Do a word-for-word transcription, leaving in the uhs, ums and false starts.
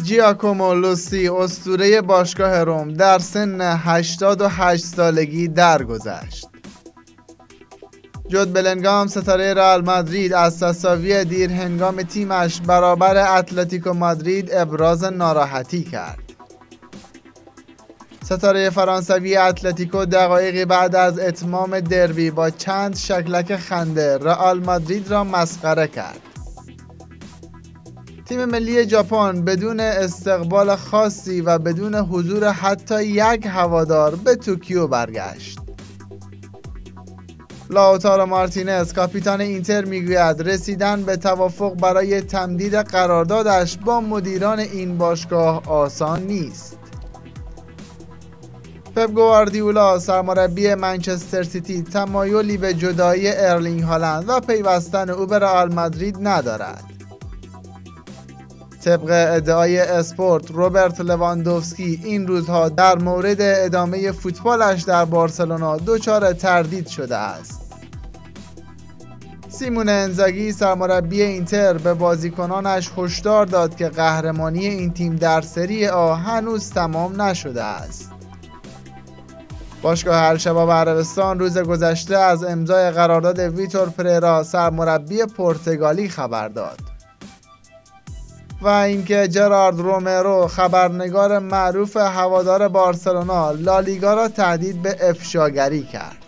ژیاکومو لوسی اسطوره باشگاه روم در سن هشتاد و هشت سالگی درگذشت. جود بلینگام ستاره رئال مادرید از تساوی دیر هنگام تیمش برابر اتلتیکو مادرید ابراز ناراحتی کرد. ستاره فرانسوی اتلتیکو دقایقی بعد از اتمام دربی با چند شکلک خنده رئال مادرید را مسخره کرد. تیم ملی ژاپن بدون استقبال خاصی و بدون حضور حتی یک هوادار به توکیو برگشت. لاوتارو مارتینز کاپیتان اینتر میگوید رسیدن به توافق برای تمدید قراردادش با مدیران این باشگاه آسان نیست. پپ گواردیولا سرمربی منچستر سیتی تمایلی به جدایی ارلینگ هالند و پیوستن او به رئال مادرید ندارد. طبق ادعای اسپورت روبرت لواندوفسکی این روزها در مورد ادامه فوتبالش در بارسلونا دچار تردید شده است. سیمون انزاگی سرمربی اینتر به بازیکنانش هشدار داد که قهرمانی این تیم در سری آ هنوز تمام نشده است. باشگاه الشباب عربستان روز گذشته از امضای قرارداد ویتور پریرا سرمربی پرتغالی خبر داد و اینکه جرارد رومرو خبرنگار معروف هوادار بارسلونا لالیگا را تهدید به افشاگری کرد.